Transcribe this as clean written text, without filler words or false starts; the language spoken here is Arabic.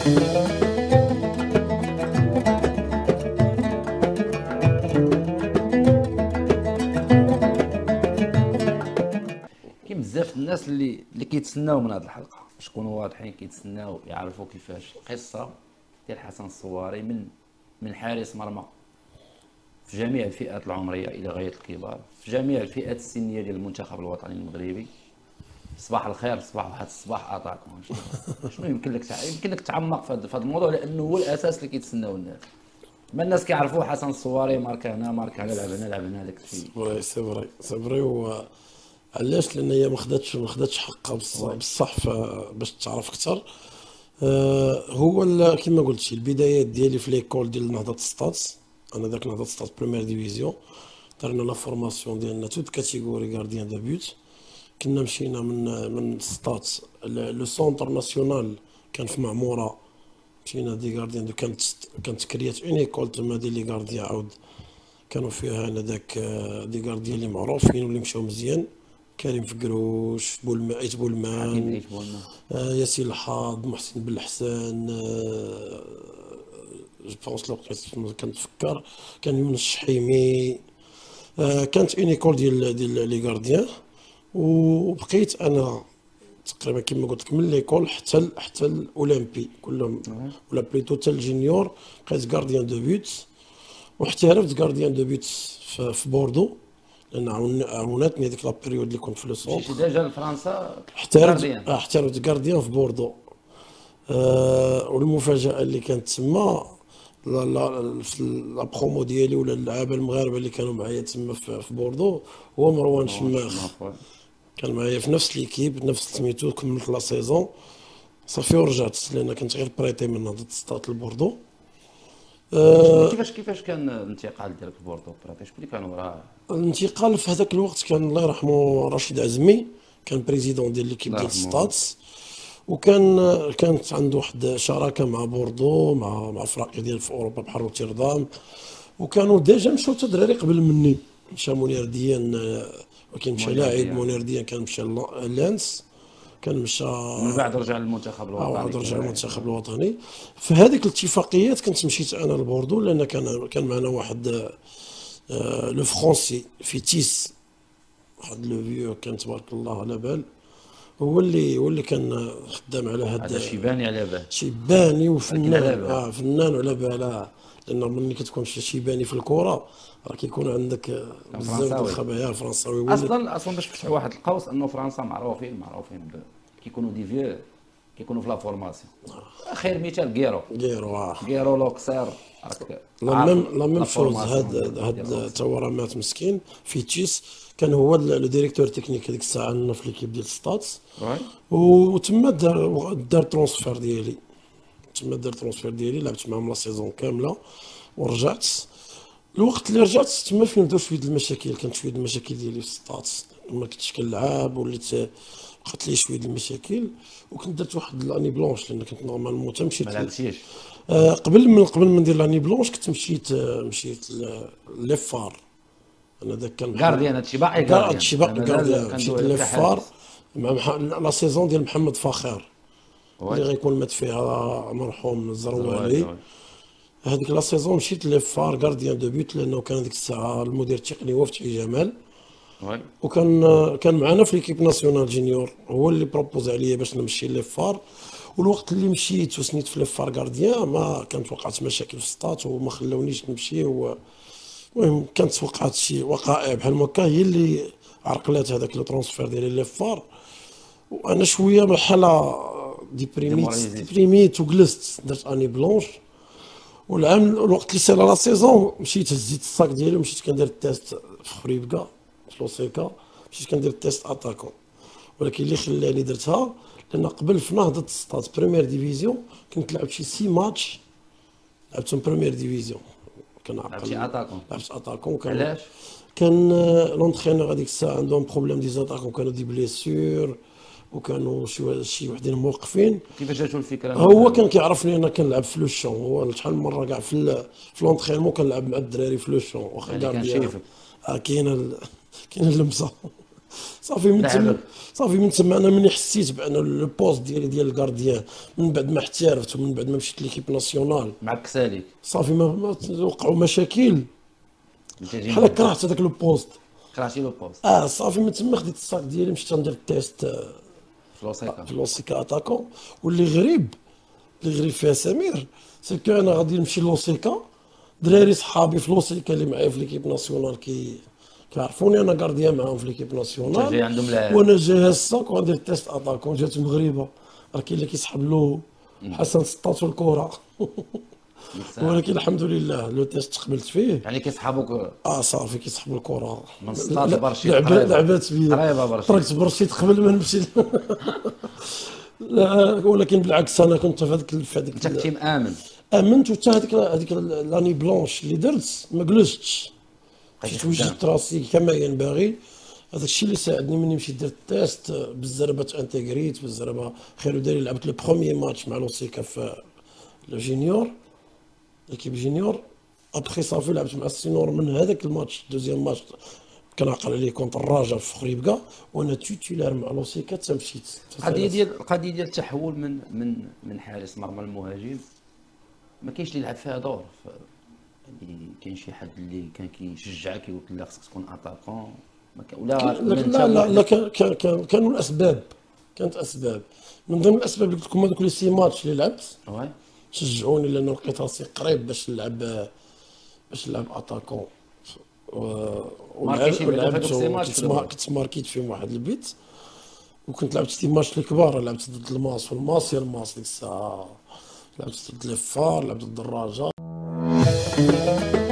كاين بزاف الناس اللي كيتسناو من هذه الحلقه باش نكونوا واضحين، كيتسناو يعرفوا كيفاش القصه ديال حسن الصواري من حارس مرمى في جميع الفئات العمريه الى غايه الكبار، في جميع الفئات السنيه ديال المنتخب الوطني المغربي. صباح الخير، صباح واحد الصباح اتاكم. شنو يمكن لك تعمق في هذا الموضوع، لانه هو الاساس اللي كيتسناو الناس. ما الناس كيعرفوا حسن الصواري ماركا هنا ماركا هنا، لعب هنا داك الشيء. سي فري هو علاش؟ لان هي ما خداتش حقها بصح باش تعرف اكثر. هو كما قلت البدايات ديالي في ليكول ديال نهضه ستاتس. انا ذاك نهضه ستاتس بريمير ديفيزيون، درنا لا فورماسيون ديالنا توت كاتيجوري غارديان دو بوت. كنا مشينا من ستاتس لو سونتر ناسيونال كان في معموره، مشينا دي غارديان كانت كريات اون ايكول تما ديال لي غارديان، عاود كانوا فيها انا داك دي غارديان اللي معروفين واللي مشاو مزيان. كريم فكروش، عيت بولمان، ياسين الحاض، محسن بالحسان، جو بونس لو كنتفكر كان يونس الشحيمي. كانت اون ايكول ديال لي غارديان، وبقيت انا تقريبا كما قلت لك من ليكول حتى الاولمبي كلهم، ولا بليتو حتى الجونيور بقيت غارديان دو بوت. واحترفت غارديان دو بوت في بوردو، لان عاونتني ديك لا بيريود اللي كنت في لو سونتر. مشيتي ديجا لفرنسا؟ احترفت غارديان في بوردو. والمفاجاه اللي كانت تما لا برومو ديالي ولا اللعابه المغاربه اللي كانوا معايا تما في بوردو هو مروان شماخ. كان معايا في نفس ليكيب نفس سميتو، كملت لا سيزون صافي ورجعت، لان كنت غير بريتي من نهضه ستاد لبوردو. كيفاش كان الانتقال ديالك لبوردو براتي؟ شكون اللي كانوا وراه؟ الانتقال في هذاك الوقت كان الله يرحمه رشيد عزمي، كان بريزيدون ديال ليكيب ديال ستادس، كانت عنده واحد شراكه مع بوردو مع فرق ديال في اوروبا بحال روتردام، وكانوا ديجا مشاو تدراري قبل مني. مشى منير ديان، ولكن مشى لاعب. منير ديان كان مشى لانس، كان مشى من بعد رجع للمنتخب الوطني. رجع للمنتخب الوطني. في هذيك الاتفاقيات كنت مشيت انا لبوردو، لان كان معنا واحد لو فرونسي في تيس، واحد لو فيو كان تبارك الله على بال، هو اللي كان خدام على هذا شيباني على بال. شيباني وفنان، فنان وعلى بال. لان ملي كتكون شيباني في الكره راه كيكون عندك بزاف ديال الخبايا فرنساوي. اصلا باش فتحوا واحد القوس انه فرنسا معروفين كيكونوا دي فيو، كيكونوا في لا فورماسيون. خير مثال كيرو لوكسير. لا ميم شوز. هاد تا هو راه مات مسكين في تشيس، كان هو لو ديريكتور تكنيك هذيك الساعه لنا في ليكيب ديال ستاتس. وتما دار ترونسفير ديالي، لعبت معاهم لا سيزون كامله ورجعت. الوقت اللي رجعت تما فين درت شويه المشاكل، كانت شويه المشاكل ديالي في ستاتس، ما كنتش كنلعب، وليت بقات لي شويه المشاكل، وكنت درت واحد لاني بلونش، لان كنت نورمالمون مشيت. ما لعبتيش قبل ما ندير لاني بلونش كنت مشيت ليفار. انا ذاك كان غارديان، هادشي باقي غارديان. مشيت ليفار مع لا سيزون ديال محمد فاخر اللي غيكون مات فيها مرحوم الزروالي. هذيك لا سيزون مشيت ليفار غارديان دو بوت، لانه كان هذيك الساعه المدير التقني هو فتحي جمال، وكان معنا في ليكيب ناسيونال جونيور، هو اللي بروبوز عليا باش نمشي ليفار. والوقت اللي مشيت وسنيت في ليفار غارديان ما كانت وقعت مشاكل في السطات وما خلاونيش نمشي. المهم كانت وقعت شي وقائع بحال هكا هي اللي عرقلات هذاك لو ترونسفير ديالي ليفار، وانا شويه بحال ديبريميت وجلست درت اني بلونش. الوقت اللي سالا لا سيزون مشيت هزيت الصاك ديالي ومشيت كندير التيست في خريبكا في لوسيكا، مشيت كندير التيست اتاكون. ولكن اللي خلاني درتها لان قبل في نهضه ستاد بريمير ديفيزيون كنت لعبت شي 6 ماتش لعبتهم بريمير ديفيزيون. لعبت اتاكون. علاش؟ كان لونترينور هذيك الساعه عندهم بروبليم دي زاتاكون، كانوا دي بليسيور وكانوا شي وحدين موقفين. كيفاش جاتو الفكره؟ هو كان كيعرفني انا كنلعب في لو شون، هو شحال من مره كاع في لونترينمون كنلعب مع الدراري في لو شون، واخا كان شايفك. كاين اللمسه صافي من تما صافي من تما انا مني حسيت بان لو بوست ديالي ديال الكارديان من بعد ما احترفت ومن بعد ما مشيت ليكيب ناسيونال معك سالك صافي ما وقعوا مشاكل بحال كرهت هذاك لو بوست. كرهتي لو بوست صافي من تما خديت الصاك ديالي مشيت ندير التيست في لوسيكا اتاكون. واللي غريب فيها سمير سكو انا غادي نمشي لوسيكا، دراري صحابي في لوسيكا اللي معايا في ليكيب ناسيونال كيعرفوني انا كارديان معاهم في ليكيب ناسيونال، جاي عندهم لاعب وانا جاي الصاك وغندير تيست اتاكون. جات مغربه راه كاين اللي كيسحب له حسن سطاتو الكره ولكن الحمد لله لو تيست تقبلت فيه. يعني كيسحبوك صافي كيسحبوا الكره من سطات برشيد لعبات بيا قريبه برشيد تركت برشيد قبل ما نمشي لا ولكن بالعكس انا كنت في هذيك انت كنتي مآمن امنت. وحتى هذيك لاني بلونش اللي درت ما جلستش، مشيت وجدت راسي كما ينبغي. هذاك الشيء اللي ساعدني مني مشيت درت التيست بالزربه انتيغريت بالزربه خير وداري. لعبت لو بروميي ماتش مع لوسيكا في الجونيور ليكيب جونيور. ابخي صافي لعبت مع السينور من هذاك الماتش دوزيام ماتش كان عقل عليه كونتر الرجاء في خريبكا وانا تيتولار مع لوسيكا حتى مشيت. القضيه ديال التحول من حارس مرمى المهاجم ما كاينش اللي يلعب فيها دور يعني كاين شي حد اللي كان كيشجعك يقول لك خصك تكون اتاكون ولا لا كانوا الاسباب. كانت اسباب من ضمن الاسباب اللي قلت لكم هذوك لي سي ماتش اللي لعبت شجعوني لان لقيت راسي قريب باش نلعب اتاكون. كنت ماركيت فيهم واحد البيت وكنت لعبت شي ماتش الكبار. لعبت ضد الماس والماس ديك الساعه، لعبت ضد ليفار، لعبت ضد الدراجه.